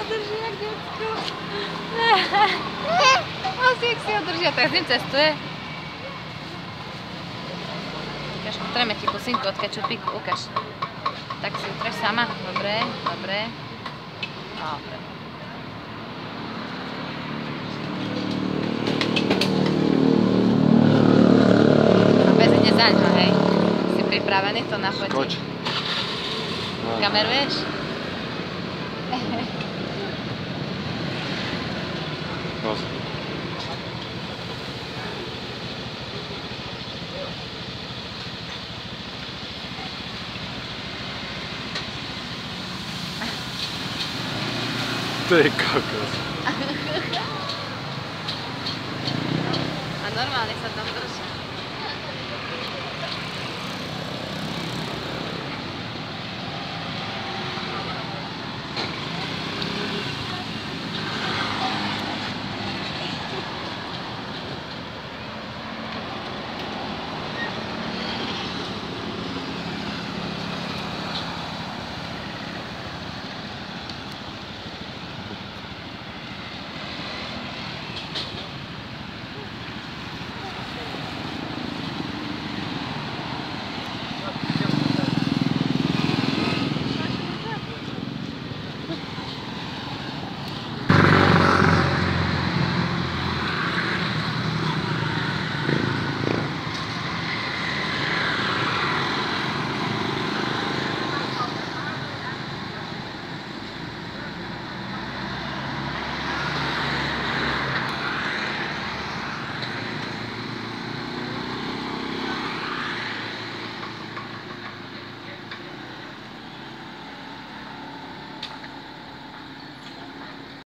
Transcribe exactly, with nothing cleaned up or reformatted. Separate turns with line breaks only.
drží jak detsko. Asi jak si ho držia, tak s ním cestuje. Ukáž, utreme ti kusinku od kečupíku, ukáž. Tak si utreš sama, dobre, dobre. Dobre. Bez ide zaňho, hej. Si pripravený to nafotiť?
Skoč.
Kameruješ?
Prosím. To je kokos.
A normálne sa tam drží.